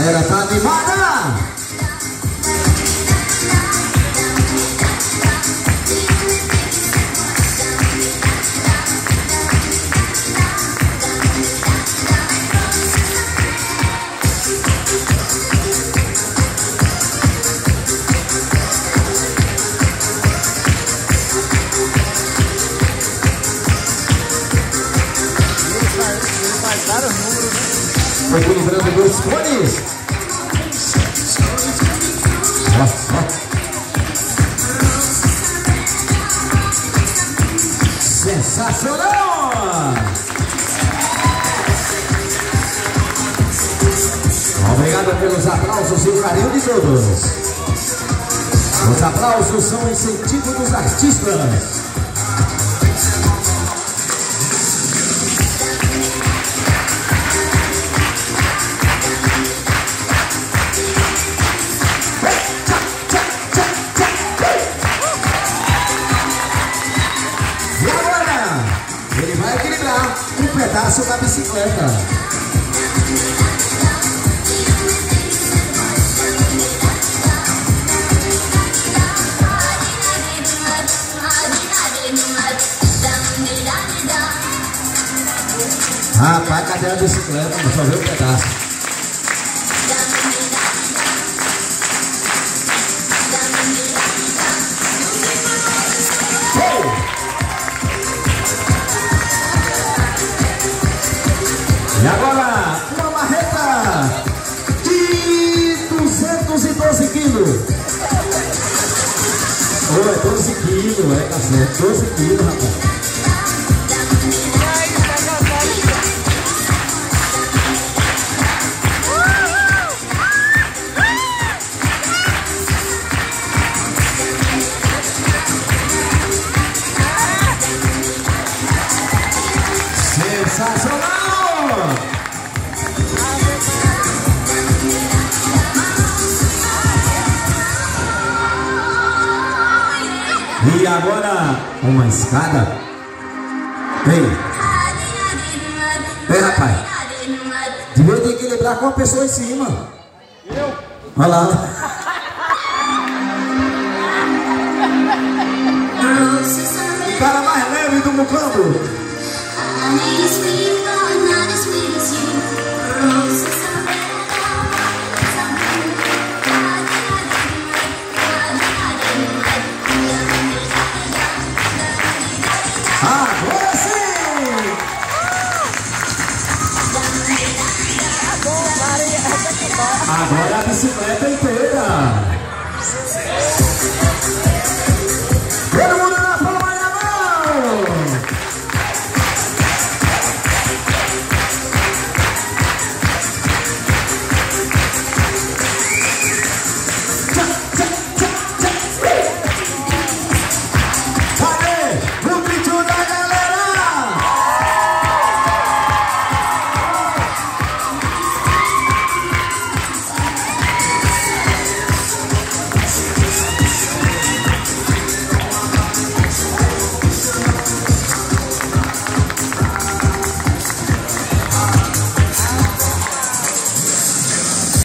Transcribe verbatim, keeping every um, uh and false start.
galera tá animada. Equilibrando dois cones. Ó, ó. Sensacional! Obrigado pelos aplausos e o carinho de todos. Os aplausos são o incentivo dos artistas. Um pedaço da bicicleta. Rapaz, cadê a bicicleta? Vou só ver um pedaço. E agora, uma marreta de duzentos e doze quilos. Oh, é doze quilos, é, tá certo, doze quilos, rapaz. Sensacional! E agora, uma escada. Ei, ei, rapaz, devia ter que equilibrar com a pessoa em cima. Eu? Olha lá. O cara mais leve do mucambo. Agora sim! Agora a bicicleta inteira!